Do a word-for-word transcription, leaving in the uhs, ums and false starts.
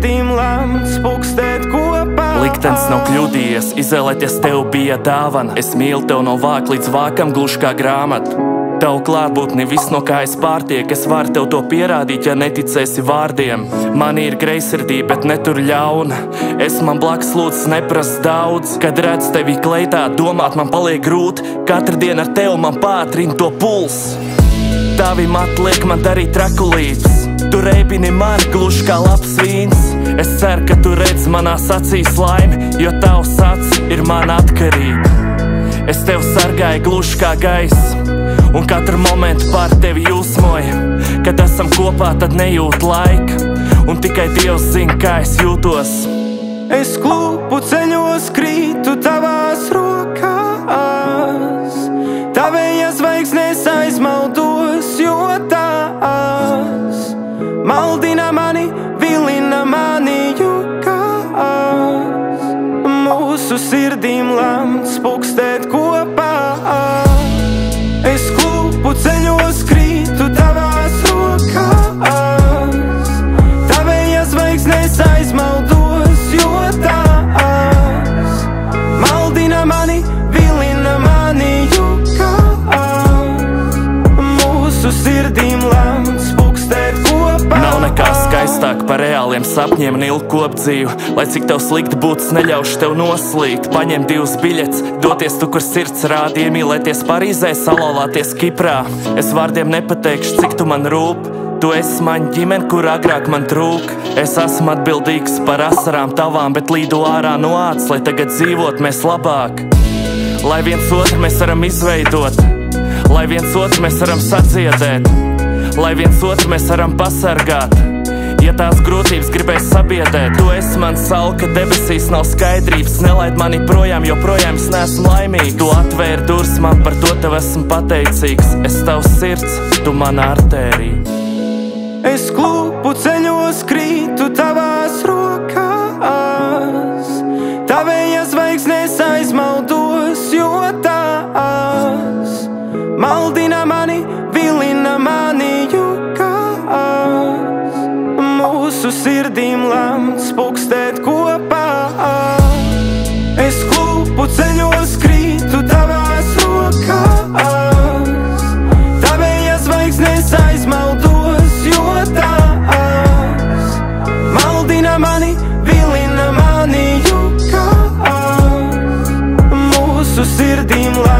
sirdīm lemts pukstēt kopā. Liktenis nav kļūdījies, izvēlēties tev bija dāvana. Es mīlu tev no vāka līdz vākam, gluži kā grāmatu. Tavu klātbūtni viss, no kā es pārtiek. Es varu tev to pierādīt, ja neticēsi vārdiem. Mani ir greizsirdība, bet netur ļauna. Es man blakus lūdzu neprast daudz. Kad redz tevi kleitā, domāt man paliek grūti. Katru dienu ar tevi man pātrina to puls. Tavi mati liek man darīt trakulītes. Tu reibini mani gluži kā labs vīns. Es ceru, ka tu redz manās acīs laimi, jo tavs acis ir mana atkarība. Es tevi sargāju gluži kā gaiss, un katru momentu pār tevi jūsmoju. Kad esam kopā, tad nejūt laika, un tikai Dievs zina, kā es jūtos. Es klupu ceļos krītu tavās rokās, tavējās zvaigznēs aizmaldos, jo tās maldina mani, vilina mani jukās. Mūsu sirdīm lemts pukstēt kopā. Es klupu ceļos krītu tavās rokās, tavējās zvaigznēs aizmaldos, jo tās maldina mani, vilina mani jukās. Mūsu sirdīm lemts pukstēt kopā. Nav nekā skaistāk par reāliem sapņiem un ilgu kopdzīvu. Lai cik tev slikti būtu, neļaušu tev noslīgt. Paņem divus biļets, doties tu, kur sirds rāda. Iemīlēties Parīzē, salauzties Kiprā. Es vārdiem nepateikšu, cik tu man rūp. Tu esi man ģimene, kur agrāk man trūk. Es esmu atbildīgs par asarām tavām, bet līdu ārā no ādas, lai tagad dzīvot mēs labāk. Lai viens otru mēs varam izveidot, lai viens otru mēs varam sadziedēt, lai viens otru mēs varam pasargāt. Ja tās grūtības gribēs sabiedēt, tu esi man saule, ka debesīs nav skaidrības. Nelaid mani projām, jo projām es neesmu laimīgs. Tu atvēri durvis man, par to tev esmu pateicīgs. Es tavs sirds, tu mana artērija. Es klupu ceļos krītu tavās rokās, tavējās zvaigznēs aizmaldos, jo tās maldina mani, vilina mani jukās. Mūsu sirdīm lemts pukstēt kopā. Es klupu ceļos krītu tavās rokās, tavējās zvaigznēs aizmaldos, jo tās maldina mani, vilina mani jukās. Mūsu sirdīm lemts